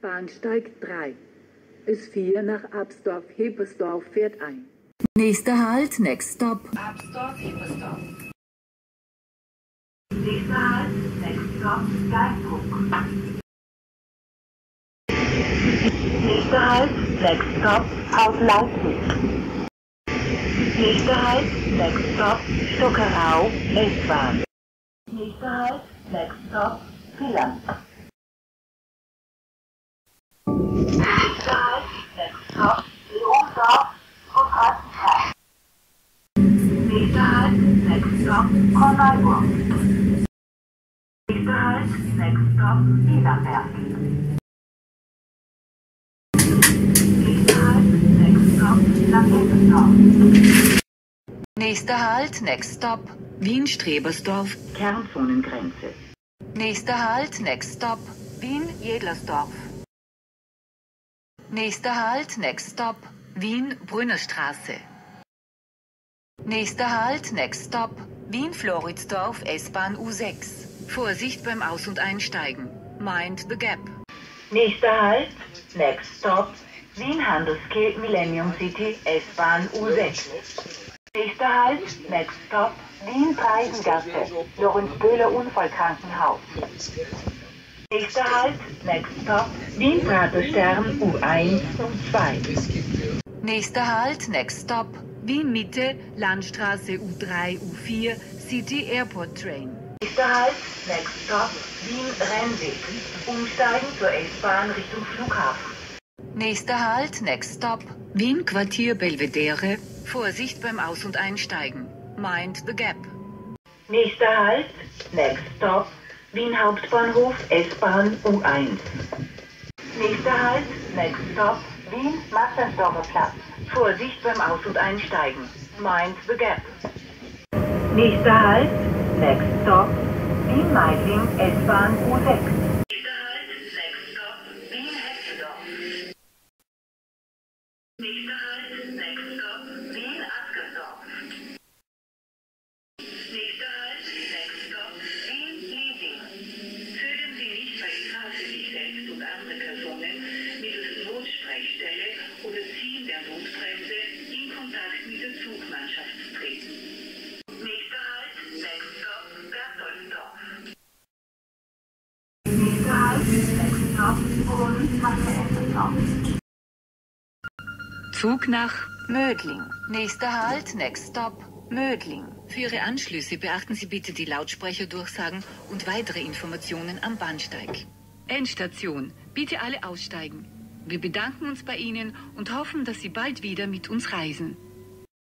Bahnsteig 3. S4 nach Absdorf-Hebersdorf fährt ein. Nächster Halt, next stop. Absdorf-Hebersdorf. Nächster Halt, next stop, Geisdruck. Nächster Halt, next stop, Haus Leipzig. Nächster Halt, next stop, Stockerau, S-Bahn. Nächster Halt, next stop, Villach. Nächster Halt, next stop, Leondorf, Gotthardstein. Nächster Halt, next stop, Korneuburg. Nächster Halt, next stop, Wienerberg. Nächster Halt, next stop, Langenendorf. Nächster Halt, next stop. Wien-Strebersdorf. Kernzonengrenze. Nächster Halt, next stop. Wien-Jedlersdorf. Nächster Halt, next stop. Wien-Brünnerstraße. Nächster Halt, next stop. Wien-Floridsdorf, S-Bahn U6. Vorsicht beim Aus- und Einsteigen. Mind the gap. Nächster Halt, next stop, Wien-Handelskeh, Millennium City, S-Bahn U6. Nächster Halt, next stop, Wien-Treidengasse, Lorenz-Böhler Unfallkrankenhaus. Nächster Halt, next stop, Wien-Praterstern U1 und 2. Nächster Halt, next stop. Wien-Mitte, Landstraße U3, U4, City Airport Train. Nächster Halt, next stop, Wien-Rennweg. Umsteigen zur S-Bahn Richtung Flughafen. Nächster Halt, next stop. Wien-Quartier Belvedere. Vorsicht beim Aus- und Einsteigen. Mind the gap. Nächster Halt, next stop, Wien Hauptbahnhof, S-Bahn U1. Nächster Halt, next stop, Wien Matzensdorfer Platz. Vorsicht beim Aus- und Einsteigen. Mind the gap. Nächster Halt, next stop, Wien Meidling, S-Bahn U6. Nächster Halt, next stop, Wien Hetzdorf. Nächster Halt, next stop, Wien Askersdorf. Nächster Halt, next stop, Wien Liesing. Zögern Sie nicht bei Gefahr für sich selbst und andere Personen mittels Notsprechstelle oder Ziehen der Notbremse in Kontakt mit der Zugmannschaft zu treten. Nächster Halt, next stop, Bertoldsdorf. Nächster Halt, next stop, Brunnen-Masse-Essendorf. Zug nach Mödling. Nächster Halt, next stop, Mödling. Für Ihre Anschlüsse beachten Sie bitte die Lautsprecherdurchsagen und weitere Informationen am Bahnsteig. Endstation. Bitte alle aussteigen. Wir bedanken uns bei Ihnen und hoffen, dass Sie bald wieder mit uns reisen.